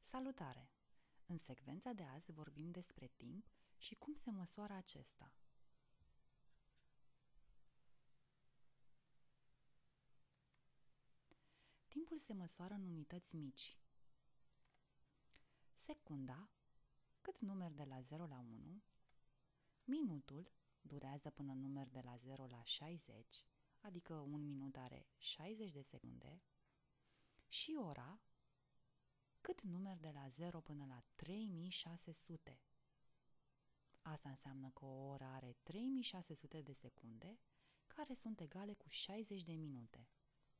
Salutare! În secvența de azi vorbim despre timp și cum se măsoară acesta. Timpul se măsoară în unități mici. Secunda, cât numeri de la 0 la 1, minutul durează până numeri de la 0 la 60, adică un minut are 60 de secunde, și ora, cât numeri de la 0 până la 3600. Asta înseamnă că o oră are 3600 de secunde, care sunt egale cu 60 de minute.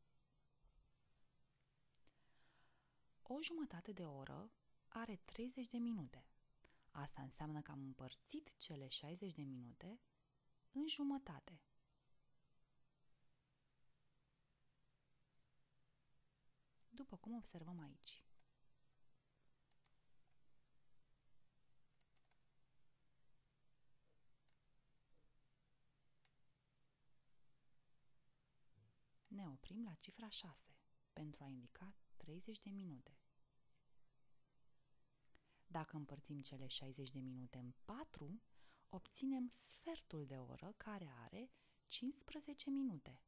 O jumătate de oră are 30 de minute. Asta înseamnă că am împărțit cele 60 de minute în jumătate. După cum observăm aici. Ne oprim la cifra 6 pentru a indica 30 de minute. Dacă împărțim cele 60 de minute în 4, obținem sfertul de oră, care are 15 minute.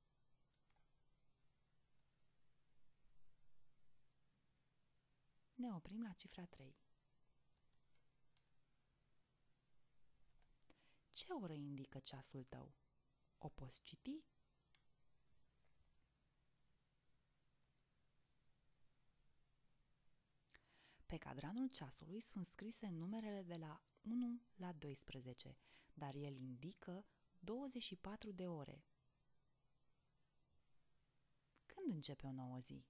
Ne oprim la cifra 3. Ce oră indică ceasul tău? O poți citi? Pe cadranul ceasului sunt scrise numerele de la 1 la 12, dar el indică 24 de ore. Când începe o nouă zi?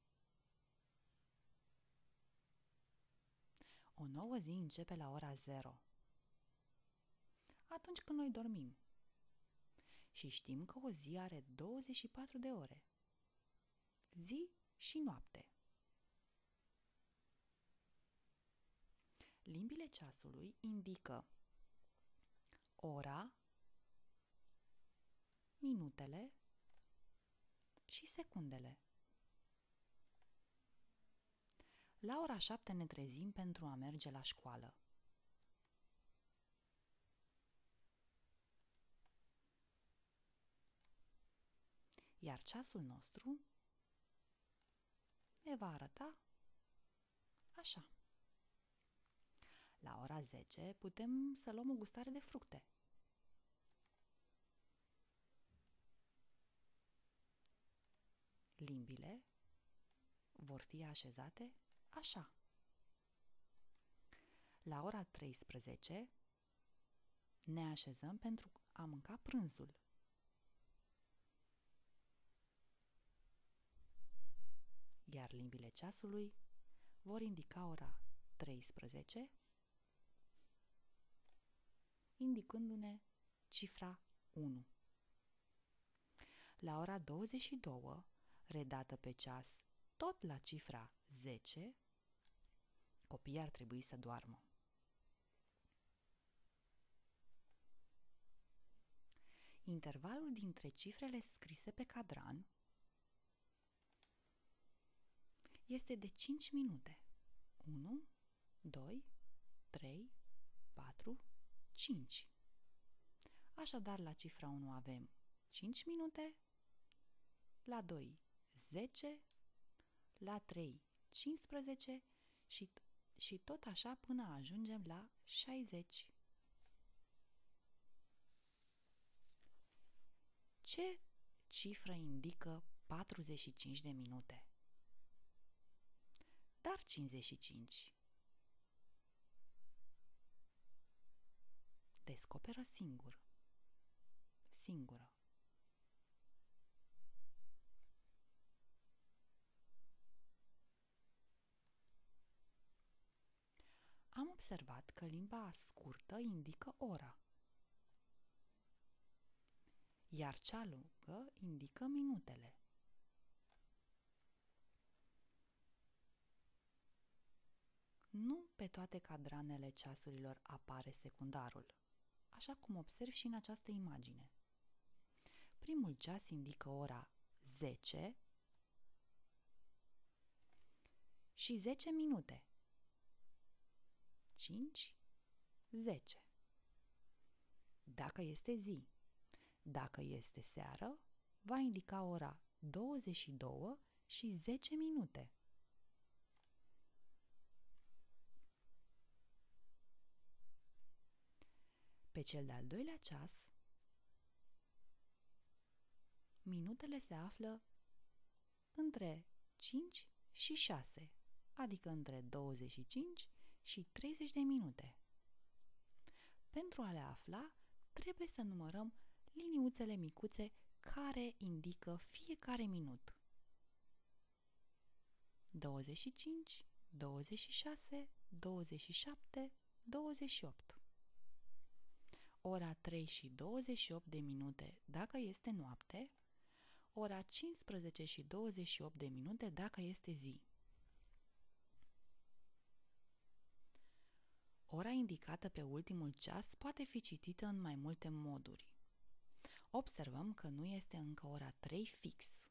O nouă zi începe la ora 0, atunci când noi dormim. Și știm că o zi are 24 de ore, zi și noapte. Limbile ceasului indică ora, minutele și secundele. La ora 7 ne trezim pentru a merge la școală. Iar ceasul nostru ne va arăta așa. La ora 10 putem să luăm o gustare de fructe. Limbile vor fi așezate așa. La ora 13 ne așezăm pentru a mânca prânzul. Iar limbile ceasului vor indica ora 13, indicându-ne cifra 1. La ora 22, redată pe ceas tot la cifra 10, copiii ar trebui să doarmă. Intervalul dintre cifrele scrise pe cadran este de 5 minute. 1, 2, 3, 4, 5. Așadar, la cifra 1 avem 5 minute, la 2, 10, la 3, 15 și tot așa până ajungem la 60. Ce cifră indică 45 de minute? Dar 55. Descoperă singur. Singură. Am observat că limba scurtă indică ora, iar cea lungă indică minutele. Nu pe toate cadranele ceasurilor apare secundarul, așa cum observ și în această imagine. Primul ceas indică ora 10 și 10 minute, 5, 10. Dacă este zi. Dacă este seară, va indica ora 22 și 10 minute. Pe cel de-al doilea ceas, minutele se află între 5 și 6, adică între 25 și 30 de minute. Pentru a le afla, trebuie să numărăm liniuțele micuțe care indică fiecare minut. 25, 26, 27, 28. Ora 3 și 28 de minute dacă este noapte, ora 15 și 28 de minute dacă este zi. Ora indicată pe ultimul ceas poate fi citită în mai multe moduri. Observăm că nu este încă ora 3 fix.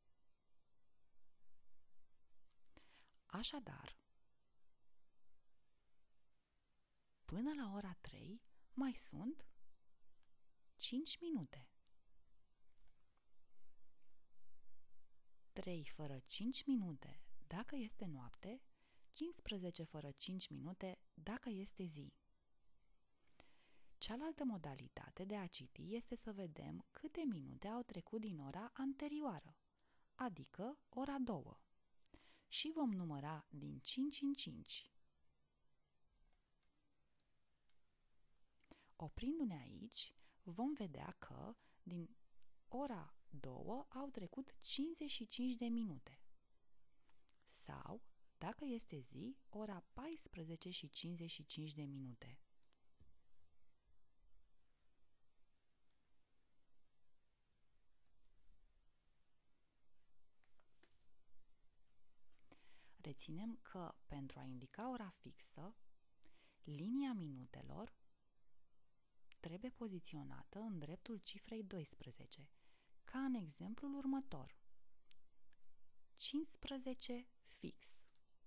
Așadar, până la ora 3 mai sunt 5 minute. 3 fără 5 minute dacă este noapte, 15 fără 5 minute dacă este zi. Cealaltă modalitate de a citi este să vedem câte minute au trecut din ora anterioară, adică ora 2, și vom număra din 5 în 5. Oprindu-ne aici, vom vedea că din ora 2 au trecut 55 de minute. Sau, dacă este zi, ora 14 și 55 de minute. Reținem că, pentru a indica ora fixă, linia minutelor trebuie poziționată în dreptul cifrei 12, ca în exemplul următor. 15 fix.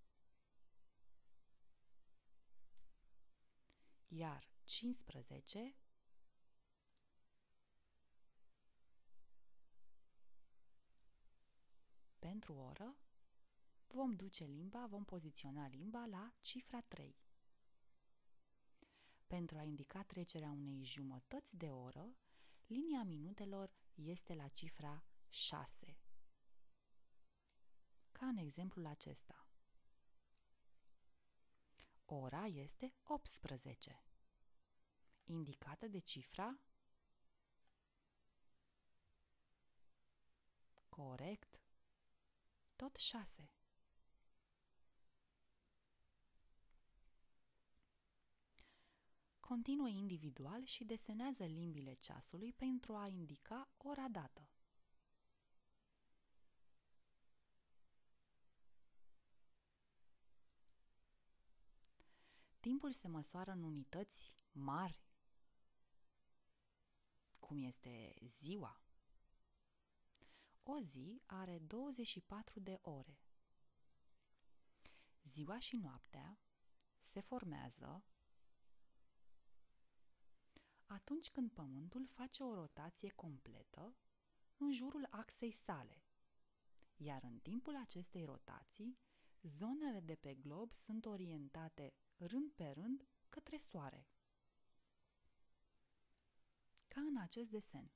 Iar 15 pentru oră, vom poziționa limba la cifra 3. Pentru a indica trecerea unei jumătăți de oră, linia minutelor este la cifra 6. Ca în exemplul acesta. Ora este 18, indicată de cifra corect, tot 6. Continuă individual și desenează limbile ceasului pentru a indica ora dată. Timpul se măsoară în unități mari, cum este ziua. O zi are 24 de ore. Ziua și noaptea se formează atunci când Pământul face o rotație completă în jurul axei sale, iar în timpul acestei rotații, zonele de pe glob sunt orientate rând pe rând către Soare. Ca în acest desen.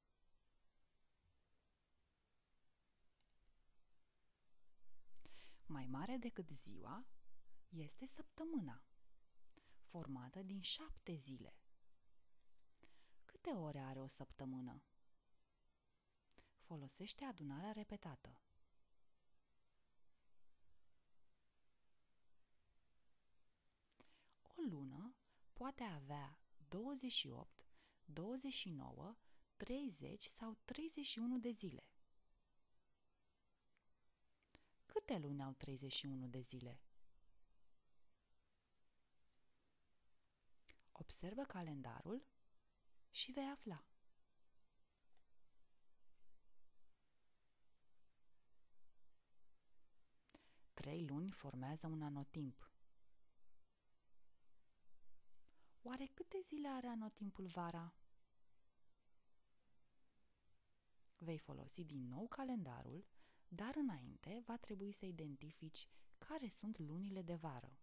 Mai mare decât ziua este săptămâna, formată din 7 zile. Câte ore are o săptămână? Folosește adunarea repetată. O lună poate avea 28, 29, 30 sau 31 de zile. Câte luni au 31 de zile? Observă calendarul și vei afla. Trei luni formează un anotimp. Oare câte zile are anotimpul vara? Vei folosi din nou calendarul, dar înainte va trebui să identifici care sunt lunile de vară.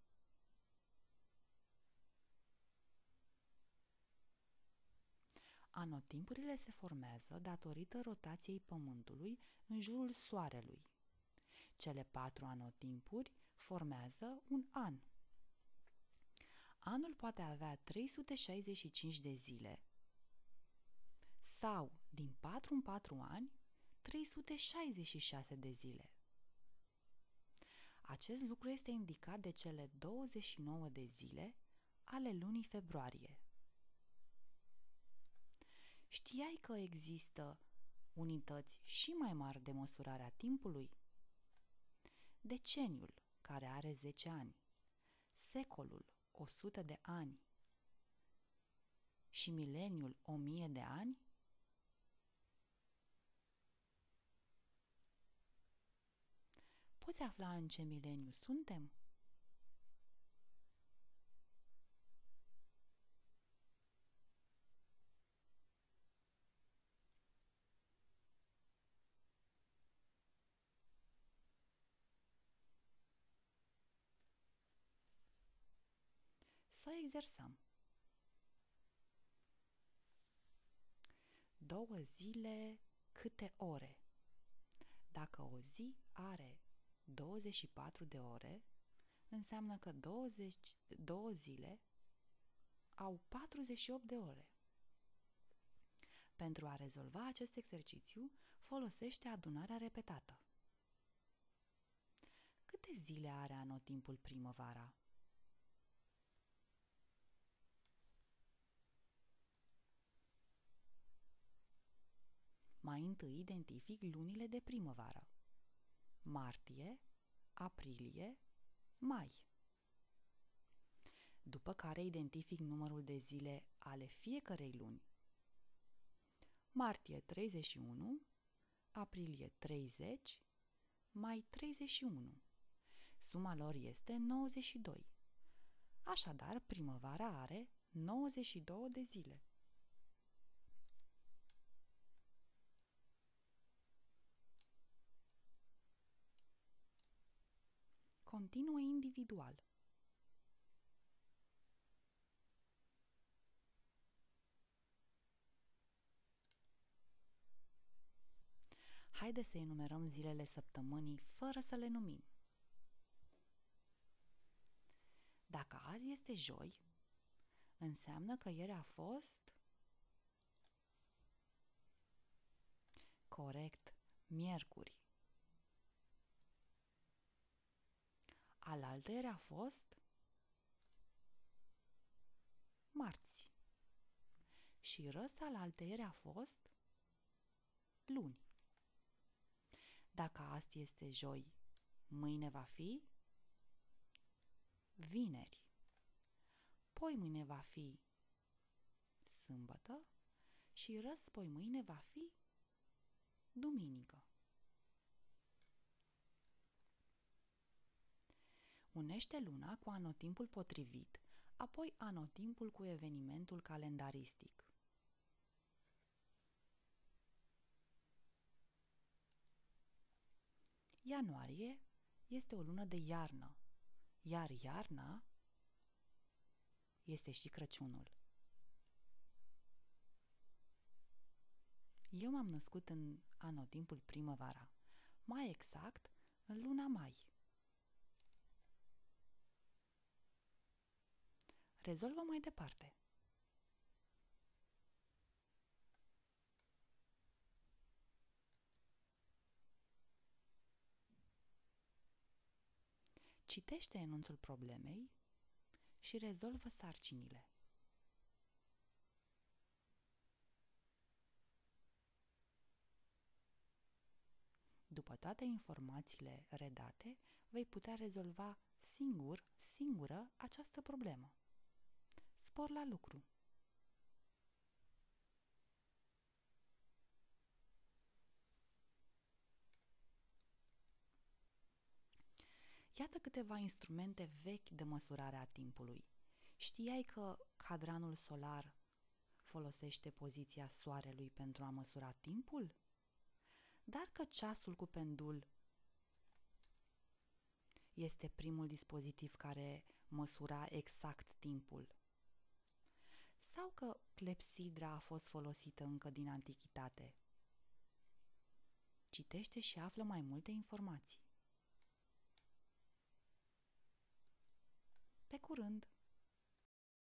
Anotimpurile se formează datorită rotației Pământului în jurul Soarelui. Cele 4 anotimpuri formează un an. Anul poate avea 365 de zile sau, din 4 în 4 ani, 366 de zile. Acest lucru este indicat de cele 29 de zile ale lunii februarie. Știai că există unități și mai mari de măsurare a timpului? Deceniul, care are 10 ani, secolul, 100 de ani și mileniul, 1000 de ani? Poți afla în ce mileniu suntem? Să exersăm. 2 zile câte ore? Dacă o zi are 24 de ore, înseamnă că 2 zile au 48 de ore. Pentru a rezolva acest exercițiu, folosește adunarea repetată. Câte zile are anotimpul primăvara? Mai întâi identific lunile de primăvară: martie, aprilie, mai. După care identific numărul de zile ale fiecărei luni: martie 31, aprilie 30, mai 31. Suma lor este 92. Așadar, primăvara are 92 de zile. Continuă individual. Haideți să enumerăm zilele săptămânii fără să le numim. Dacă azi este joi, înseamnă că ieri a fost... Corect, miercuri. Alaltăieri a fost... marți. Și răsalaltăieri a fost... luni. Dacă azi este joi, mâine va fi... vineri. Poi mâine va fi... sâmbătă. Și răspoi mâine va fi... duminică. Unește luna cu anotimpul potrivit, apoi anotimpul cu evenimentul calendaristic. Ianuarie este o lună de iarnă, iar iarna este și Crăciunul. Eu m-am născut în anotimpul primăvara, mai exact în luna mai. Rezolvă mai departe. Citește enunțul problemei și rezolvă sarcinile. După toate informațiile redate, vei putea rezolva singură această problemă. Spor la lucru! Iată câteva instrumente vechi de măsurare a timpului Știai că cadranul solar folosește poziția soarelui pentru a măsura timpul? Dar că ceasul cu pendul este primul dispozitiv care măsura exact timpul? Sau că clepsidra a fost folosită încă din antichitate? Citește și află mai multe informații. Pe curând!